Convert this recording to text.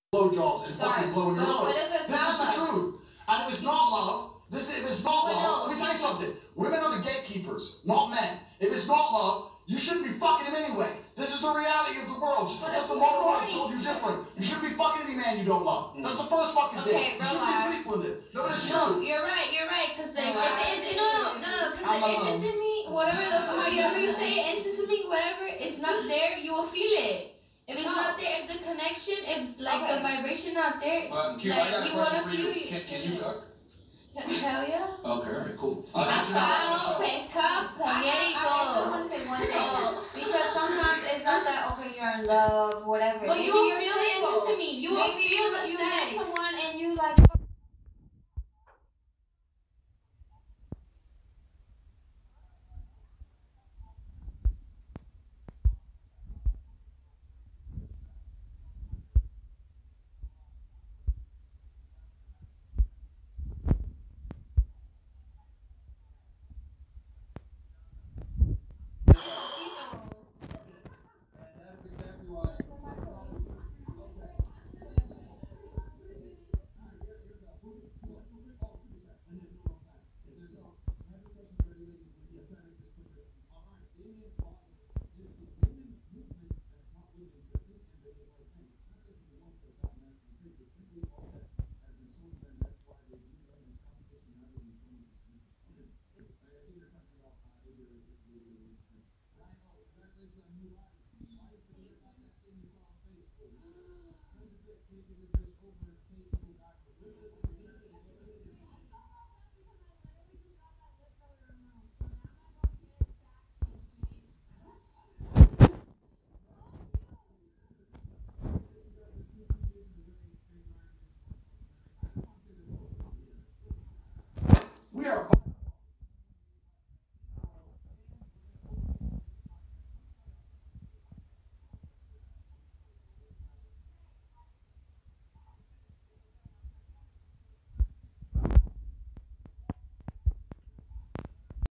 blowjobs and fucking blowing your load. This is the truth. And if it's not love, if it's not love, let me tell you something. Women are the gatekeepers, not men. If it's not love, you shouldn't be fucking him anyway. This is the reality of the world. Just because the mother told you different. You shouldn't be fucking any man you don't love. That's the first fucking thing. You shouldn't be sleep with it. No, but it's true. You're right. Because no, because the intimacy, however you say it, intimacy, whatever, is not there, you will feel it. If it's not there, if the connection, if like the vibration not there, like you want to feel it. Can you cook? Hell yeah. Okay, alright, cool. There you go. I want to say one thing. Because sometimes it's not that, okay, you're in love, whatever. But you will feel the intimacy. You will feel the sex. You meet someone and you like... We are